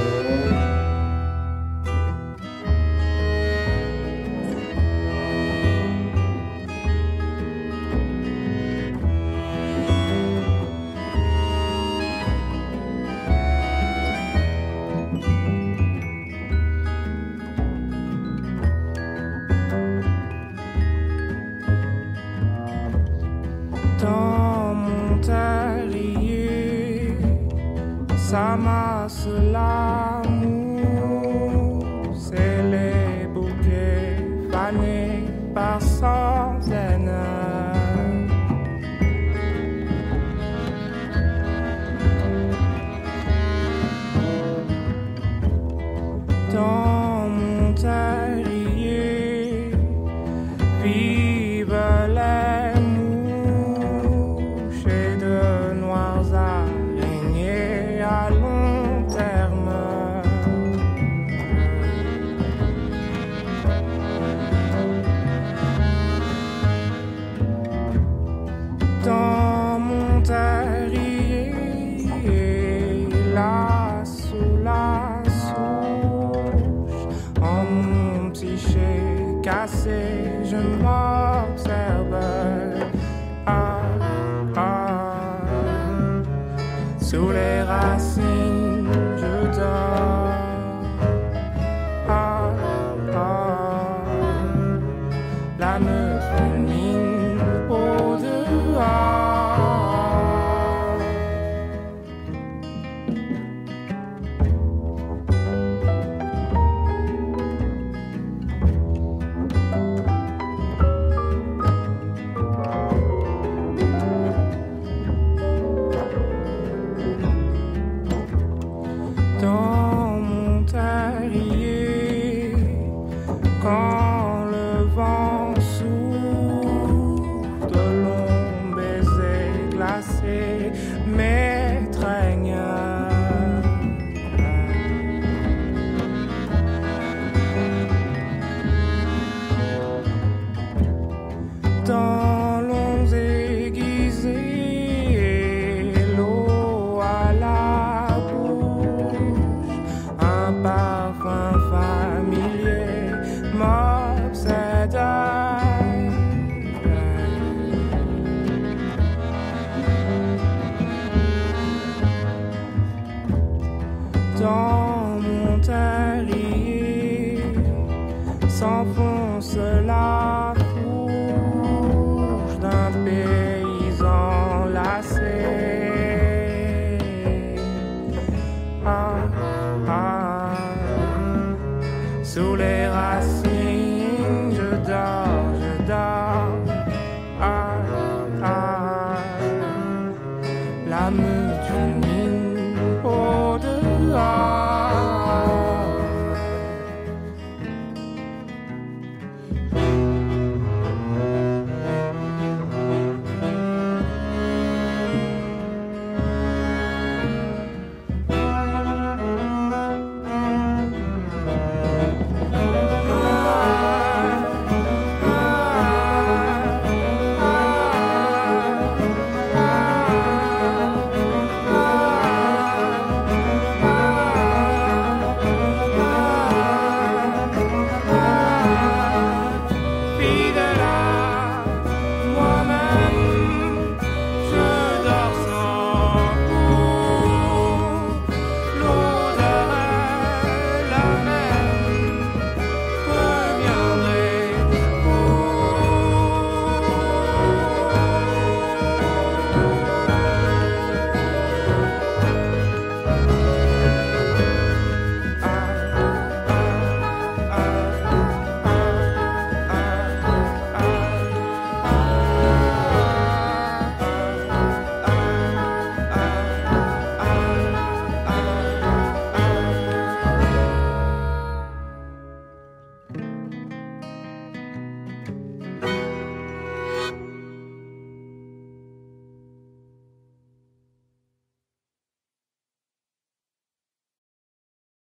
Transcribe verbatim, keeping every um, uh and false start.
Dans mon terrier s'amasse l'amour, c'est les bouquets fanés par centaines. Dans mon terrier vivent les mouches et de noires araignées à long terme. Dans mon terrier, là sous la souche, en mon psyché cassé, je m'observe. Ah, ah, sous les racines, je dors. Ah, ah, l'âme fulmine au dehors. Dans mon terrier, quand le vent souffle, de longs baisers glacés m'étreignent. Dans longs aiguisés, l'eau à la bouche, un parfum familier m'obsède. Dans mon terrier s'enfonce la fourche d'un paysan lassé. Ah, ah, sous les